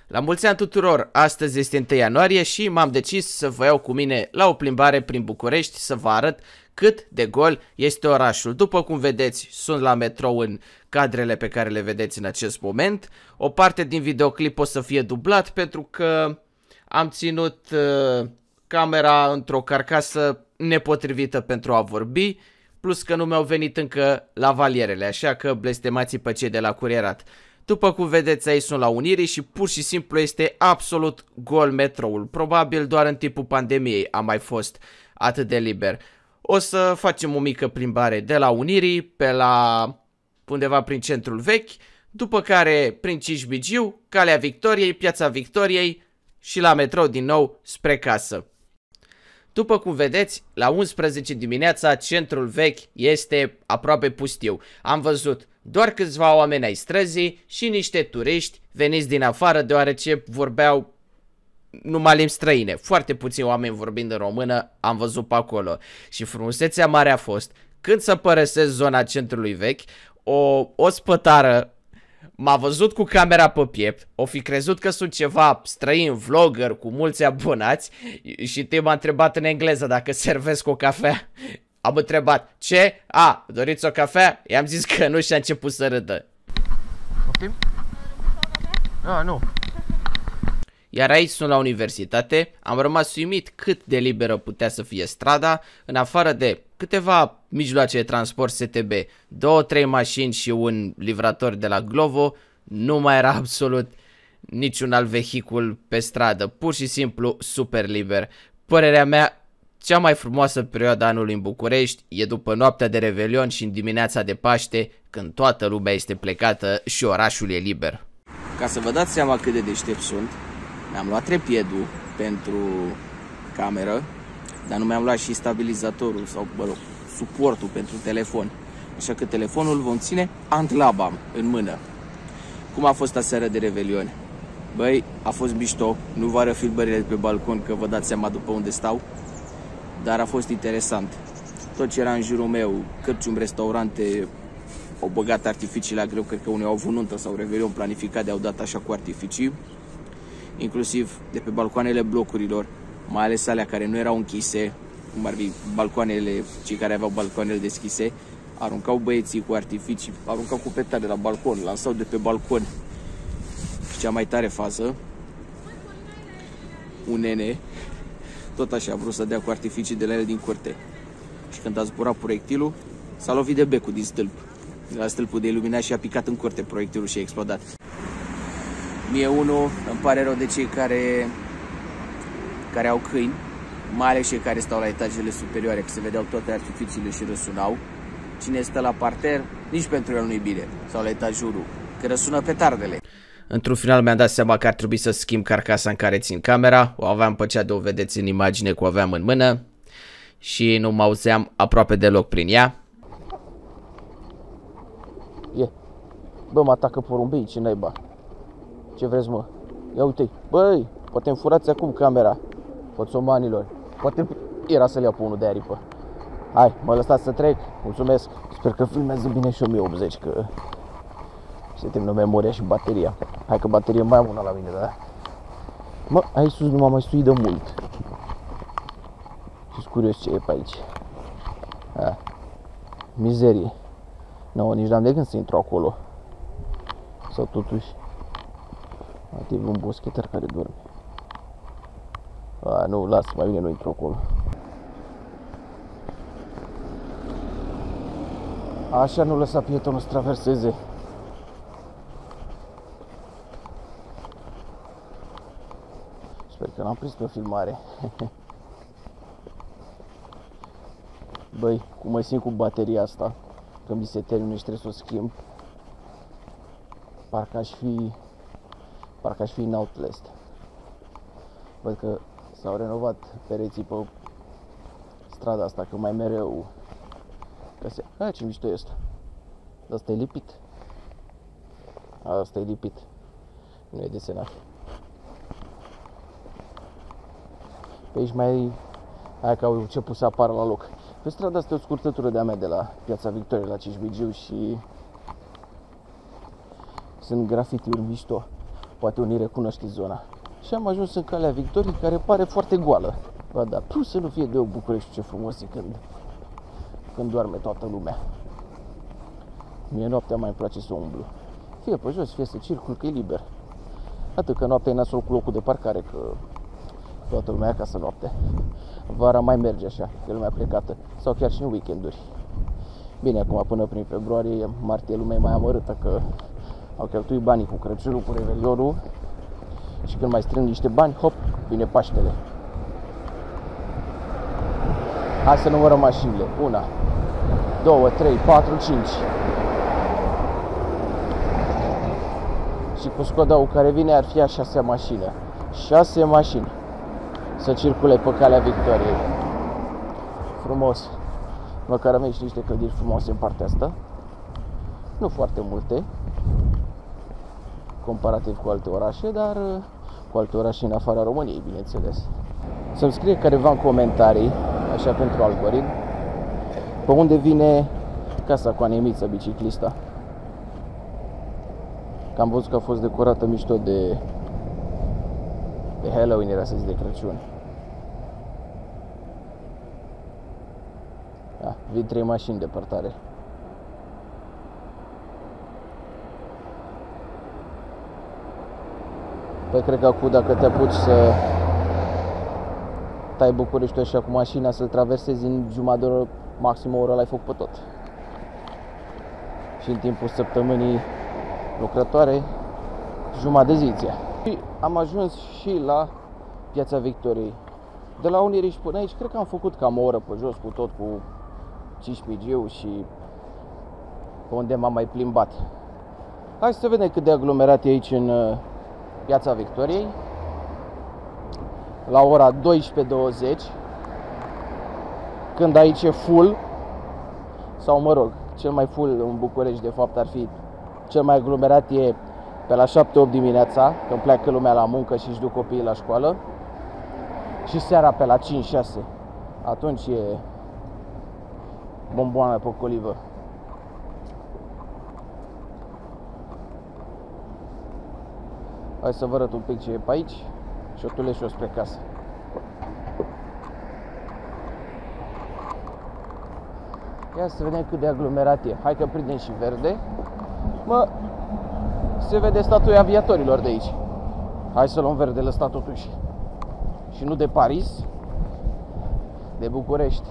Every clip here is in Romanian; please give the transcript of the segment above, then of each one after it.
La mulți ani tuturor, astăzi este 1 ianuarie și m-am decis să vă iau cu mine la o plimbare prin București să vă arăt cât de gol este orașul. După cum vedeți, sunt la metrou în cadrele pe care le vedeți în acest moment. O parte din videoclip o să fie dublat pentru că am ținut camera într-o carcasă nepotrivită pentru a vorbi, plus că nu mi-au venit încă lavalierele, așa că blestemații pe cei de la curierat. După cum vedeți, aici sunt la Unirii și pur și simplu este absolut gol metroul. Probabil doar în timpul pandemiei a mai fost atât de liber. O să facem o mică plimbare de la Unirii pe la undeva prin centrul vechi, după care prin Cisbigiu, Calea Victoriei, Piața Victoriei și la metrou din nou spre casă. După cum vedeți, la 11 dimineața centrul vechi este aproape pustiu. Am văzut doar câțiva oameni ai străzii și niște turiști veniți din afară, deoarece vorbeau numai limbi străine. Foarte puțini oameni vorbind în română am văzut pe acolo. Și frumusețea mare a fost, când să părăsesc zona centrului vechi, o spătară m-a văzut cu camera pe piept, o fi crezut că sunt ceva străin, vlogger cu mulți abonați și m-a întrebat în engleză dacă servesc o cafea. Am întrebat, ce? A, doriți o cafea? I-am zis că nu și a început să râdă. Poftim? A, nu. Iar aici sunt la universitate, am rămas uimit cât de liberă putea să fie strada, în afară de câteva mijloace de transport STB, 2-3 mașini și un livrator de la Glovo, nu mai era absolut niciun alt vehicul pe stradă, pur și simplu super liber. Părerea mea, cea mai frumoasă perioadă anului în București e după noaptea de Revelion și în dimineața de Paște, când toată lumea este plecată și orașul e liber. Ca să vă dați seama cât de deștept sunt, mi-am luat trepiedul pentru cameră, dar nu mi-am luat și stabilizatorul sau, mă rog, suportul pentru telefon. Așa că telefonul vom ține antlabam în mână. Cum a fost aseară de Revelion? Băi, a fost mișto, nu vă arăt filmările de pe balcon că vă dați seama după unde stau, dar a fost interesant. Tot ce era în jurul meu, cărciumi, restaurante, au băgat artificii la greu, cred că unii au avut nuntă sau Revelion planificat de au dat așa cu artificii. Inclusiv de pe balcoanele blocurilor, mai ales alea care nu erau închise, cum ar fi balcoanele, cei care aveau balcoanele deschise, aruncau băieții cu artificii, aruncau cu petale la balcon, lansau de pe balcon. Și cea mai tare fază, un nene, tot așa a vrut să dea cu artificii de la el din curte. Și când a zburat proiectilul, s-a lovit de becul din stâlp. De la stâlpul de iluminat și a picat în curte proiectilul și a explodat. Mie unul îmi pare rău de cei care au câini, mai ales cei care stau la etajele superioare, că se vedeau toate artificiile și răsunau. Cine stă la parter, nici pentru el nu-i bine, sau la etajul 1, că răsună petardele. Într-un final mi-am dat seama că ar trebui să schimb carcasa în care țin camera, o aveam pe cea de o vedeți în imagine că o aveam în mână și nu mă auzeam aproape deloc prin ea. Bă, mă atacă porumbei, ce naiba. Ce vreți, mă? Ia uite-i. Băi, poate îmi furați acum camera. Poțomanilor. Poate era să-l iau pe unul de aripă. Hai, mă lăsați să trec. Mulțumesc. Sper că filmează bine și 1080, că se termină memoria și bateria. Hai că baterie mai am una la mine, da? Mă, aici sus nu m-am mai suit de mult. Și-s curios ce e pe aici. Mizerie. Nu, nici n-am de gând să intru acolo. Sau totuși e un boschetar care dorme. Nu, las, mai bine nu intru acolo. Așa nu lăsa pietonul să traverseze. Sper că n-am prins pe filmare. Băi, cum mă simt cu bateria asta, că mi se termină și trebuie să o schimb. Parcă aș fi în Outlast. Văd că s-au renovat pereții pe strada asta, că mai mereu găsea. Ce mișto e ăsta. Asta e lipit. Asta e lipit. Nu e desenat. Pe aici mai hai că au început să apară la loc. Pe strada asta e o scurtătură de-a mea de la Piața Victoriei la Cisbigiu și sunt grafitiuri mișto. Poate unii recunoaște zona. Și am ajuns în Calea Victoriei, care pare foarte goală. Ba da, plus să nu fie de o București, ce frumos e când doarme toată lumea. Mie noaptea mai îmi place să umblu. Fie pe jos, fie să circul, că e liber. Atât că noaptea e nasol cu locul de parcare, că toată lumea e acasă noaptea. Vara mai merge așa, că e lumea plecată. Sau chiar și în weekenduri. Bine, acum până prin februarie, martie lumea e mai amărâtă, că au cheltuit banii cu Crăciunul, cu Revelionul. Și când mai strâng niște bani, hop, vine Paștele. Hai să numărăm mașinile. 1, 2, 3, 4, 5. Și cu Skoda-ul care vine ar fi a 6-a mașină. 6 mașini să circule pe Calea Victoriei. Frumos. Măcar avem și niște clădiri frumoase în partea asta. Nu foarte multe, comparativ cu alte orașe, dar cu alte orașe în afara României, bineînțeles. Să-mi scrie careva în comentarii, așa pentru algoritm, pe unde vine casa cu Anemița, biciclista. Că am văzut că a fost decorată mișto de Halloween, era să zic, de Crăciun. Da, vin 3 mașini departare. Păi cred că acum, dacă te apuci să tai Bucureștiul așa cu mașina, să-l traversezi în jumătate de oră, maxim o oră, l-ai făcut pe tot. Și în timpul săptămânii lucrătoare, jumătate de zi. Și am ajuns și la Piața Victoriei. De la Unirii și până aici, cred că am făcut cam o oră pe jos, cu tot, cu Cismigiu și pe unde m-am mai plimbat. Hai să vedem cât de aglomerat e aici în Piața Victoriei. La ora 12:20, când aici e full, sau mă rog, cel mai full în București de fapt ar fi, cel mai aglomerat e pe la 7-8 dimineața, când pleacă lumea la muncă și își duc copiii la școală, și seara pe la 5-6, atunci e bomboana pe colivă. Hai să vă arăt un pic ce e pe aici și o tulesc și o spre casă. Ia să vedem cât de aglomerat e. Hai că prindem și verde. Mă, se vede statuia aviatorilor de aici. Hai să luăm verdele ăsta totuși. Și nu de Paris, de București.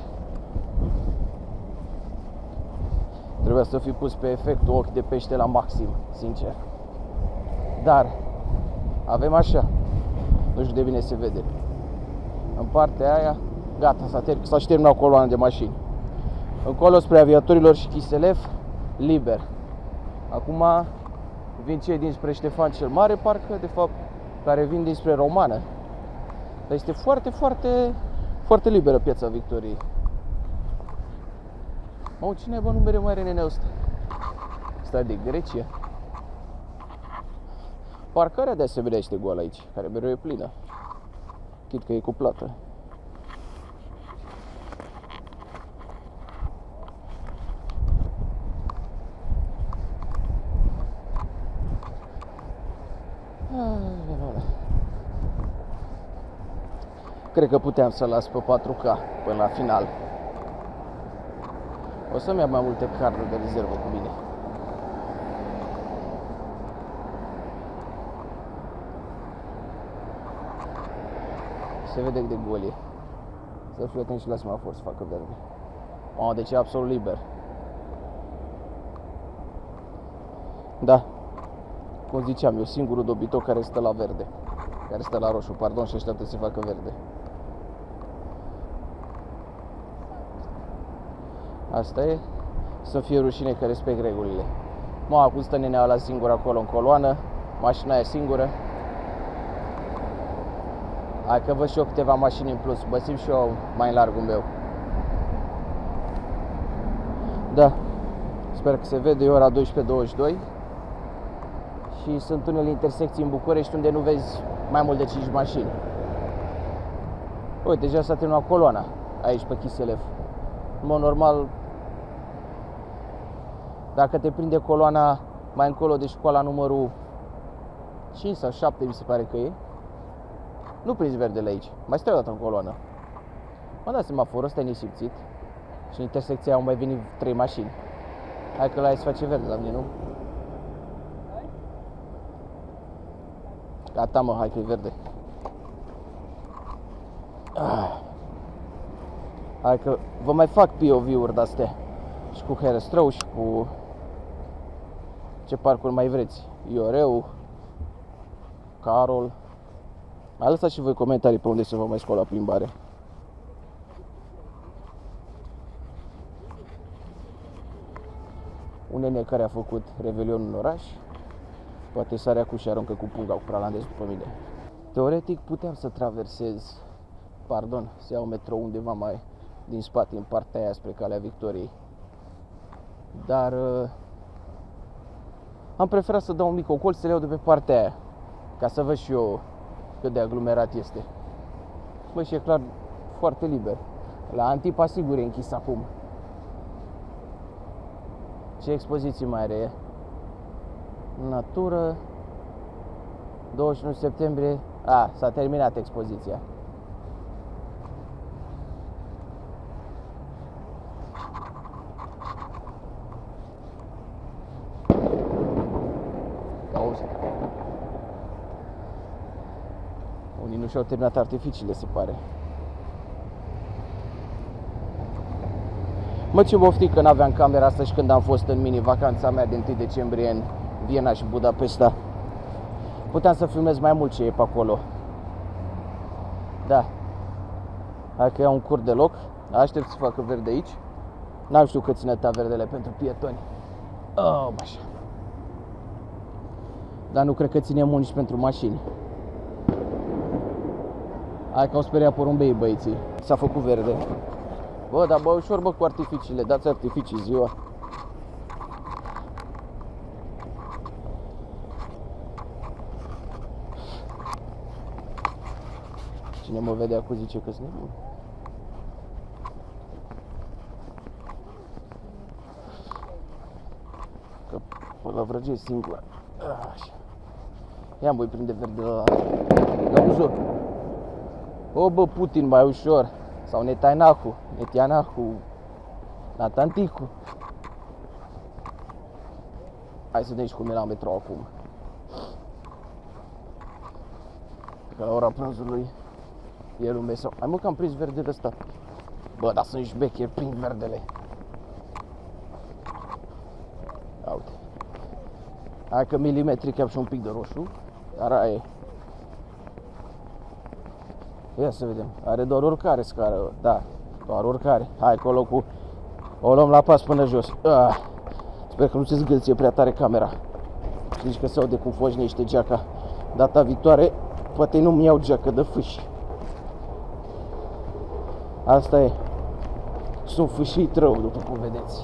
Trebuia să fi pus pe efectul ochi de pește la maxim, sincer. Dar avem așa. Nu știu de bine se vede. În partea aia, gata, s-a terminat coloana de mașini. Încolo spre aviatorilor și Chiselef, liber. Acum vin cei dinspre Ștefan cel Mare, parcă, de fapt, care vin dinspre Romană. Dar este foarte, foarte, foarte liberă Piața Victoriei. Mă, cine bă numere mai are nenea ăsta? Ăsta de Grecia. Parcarea de asemenea este goală aici, care mereu e plină. Chit că e cu plată. Cred că puteam să las pe 4K până la final. O să-mi iau mai multe carduri de rezervă cu mine. Se vede cât de gol e. Să fiu atent și la semafor să facă verde. Mamă, deci e absolut liber. Da. Cum ziceam, eu singurul dobitoc care stă la verde. Care stă la roșu, pardon, și așteaptă să se facă verde. Asta e. Să fie rușine că respect regulile. Mă, acum stă nenea ăla singur acolo în coloană. Mașina aia singură. Hai că văd și eu câteva mașini în plus. Bă, simt și eu mai în largul meu. Da. Sper că se vede, e ora 12:22. Și sunt unele intersecții în București unde nu vezi mai mult de 5 mașini. Uite, deja s-a terminat coloana aici pe Chiselef. În mod normal, dacă te prinde coloana mai încolo de școala numărul 5 sau 7 mi se pare că e. Nu prins verdele aici. Mai stai o dată în coloană. M-am dat semaforul ăsta e nesimțit. Și în intersecția au mai venit 3 mașini. Hai că la aia se face verde la mine, nu? Gata, mă, hai că e verde. Hai că vă mai fac POV-uri de-astea. Și cu Herăstrău și cu... Ce parcuri mai vreți? Ioreu, Carol. Mai lăsați și voi comentarii pe unde să vă mai scot la plimbare. Un nene care a făcut revelion în oraș. Poate sarea cu și aruncă cu punga cu pralandez după mine. Teoretic puteam să traversez, să iau metrou undeva mai din spate, în partea aia spre Calea Victoriei. Dar am preferat să dau un mic ocol, să le iau de pe partea aia, ca să văd și eu cât de aglomerat este. Bă, și e clar foarte liber. La Antipa sigur e închis acum. Ce expoziții mai are? Natură. 21 septembrie. S-a terminat expoziția. Auzi. Unii nu și-au terminat artificiile, se pare. Mă, ce boftic că n-aveam camera asta și când am fost în mini-vacanța mea de 1 decembrie în Viena și Budapesta. Puteam să filmez mai mult ce e pe acolo. Da. Hai că iau un cur de loc. Aștept să facă verde aici. N-am știut că ține verdele pentru pietoni. Așa. Dar nu cred că ține mult nici pentru mașini. Hai că au speriat porumbeii băieții. S-a făcut verde. Bă, dar bă, ușor, bă, cu artificiile. Dați artificii ziua. Cine mă vede acum zice că sunt nebun. Că pă la vrăgie singur. Așa. Ia-mi voi prinde verde la Gauzo. O, bă, Putin, mai ușor. Sau Netanyahu, Natanticu. Hai să vedem și cum e la metrou acum. Că la ora prânzului e lume sau... Hai mă că am prins verdele ăsta. Bă, dar sunt șbecheri, prind verdele. Ia uite. Hai că milimetric am și un pic de roșu. Dar aia e. Ia să vedem. Are doar urcare scară. Da, doar urcare. Hai acolo cu... O luăm la pas până jos. Sper că nu se zgâlție prea tare camera. Zici că se aude cum foșnește geaca. Data viitoare poate nu-mi iau geacă de fâși. Asta e. Sunt fâșit rău, după cum vedeți.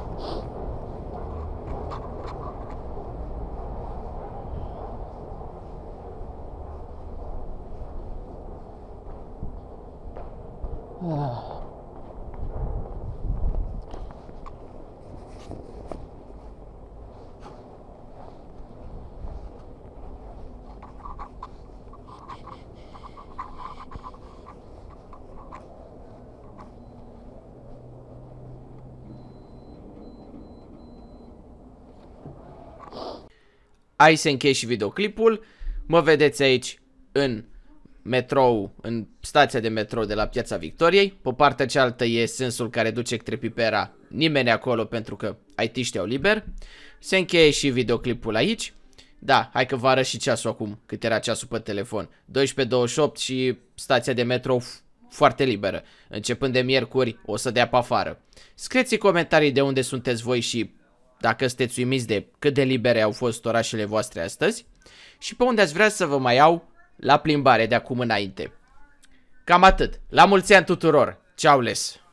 Aici se încheie și videoclipul. Mă vedeți aici în metrou, în stația de metrou de la Piața Victoriei. Pe partea cealaltă e sensul care duce către Pipera. Nimeni acolo pentru că IT-știi au liber. Se încheie și videoclipul aici. Da, hai că vă arăt și ceasul acum, cât era ceasul pe telefon. 12:28 și stația de metrou foarte liberă. Începând de miercuri o să dea pe afară. Scrieți în comentarii de unde sunteți voi și dacă sunteți uimiți de cât de libere au fost orașele voastre astăzi și pe unde ați vrea să vă mai iau la plimbare de acum înainte. Cam atât. La mulți ani tuturor. Ceau les!